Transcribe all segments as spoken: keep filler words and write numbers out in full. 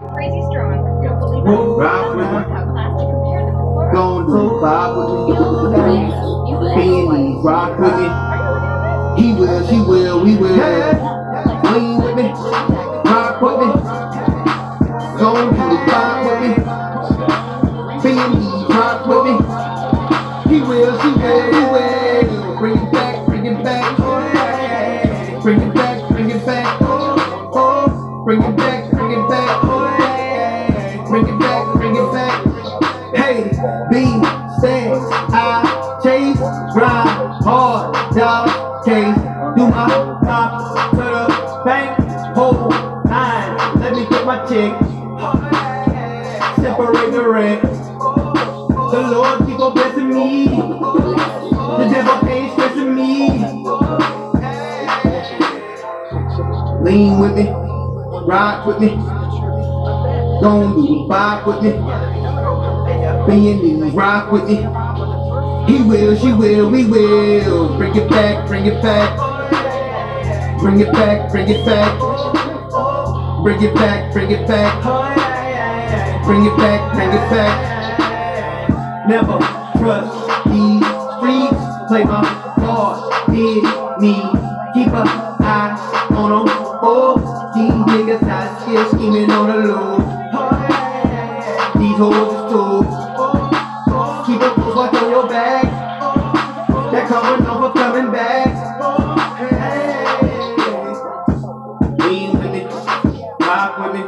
Crazy strong. Don't believe it. Rock with me. How plastic compared to the floor. Gon' do vibe with me. You will. Beanie, rock with me. Are you looking at this? He will, she will, we will. Lean with me. Rock with me. Gon' do vibe with me. Beanie, rock with me. He will, she will, we will. Bring it back, bring it back. Bring it back, bring it back. Oh, bring it back, bring it back. Bring it back, bring it back. Hey, B, stand, I chase, grind, hard, dog, case. Do my top to the bank, hold nine. Let me get my check. Separate the rent. The Lord keep on blessing me. The devil ain't stressing me. Lean with me, rock with me. Gon' do the vibe with me. Beanie, rock with me. He will, she will, we will. Bring it back, bring it back. Bring it back, bring it back. Bring it back, bring it back. Bring it back, bring it back. Never trust these streets. Play my part, did me. Keep an eye on them. Oh, these niggas out here scheming on the low. These hoes is too. Keep a close watch on your back. They're coming over, coming back. Lean with me, rock with me.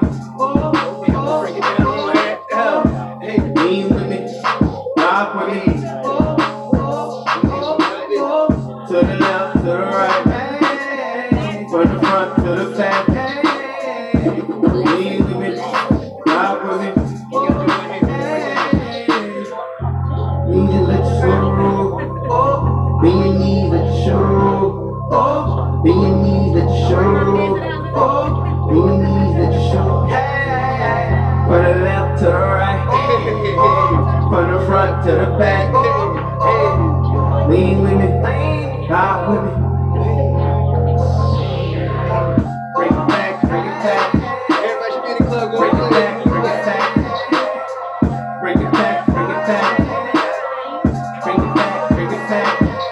Lean with me, rock with me. To the left, to the right. From the front to the back. Lean with me, rock with me. Lean and let you show. Bend your knees, let you show. Bend your knees, let you show. Bend your knees, let you show. From the left to the right. From the front to the back. Lean with me, rock with me. Bring it back, bring it back. Everybody should be in the club. Go Bring it to back, bring it back. Bring it back, bring it back. Bring it back, bring it back.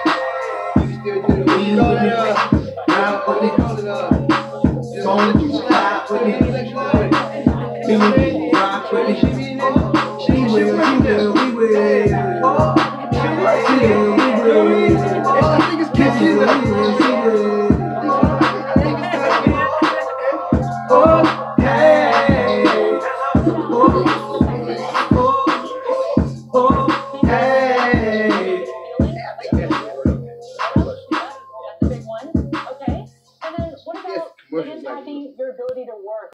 Lean with me, rock with me. Gon' let you slide with me. Lean with me, rock with me. She will, she will, we will. She will, we will. All I think is She catching will, up. we will, she will. That's a big one. Okay. And then what about Yes, commercials like impacting your ability to work?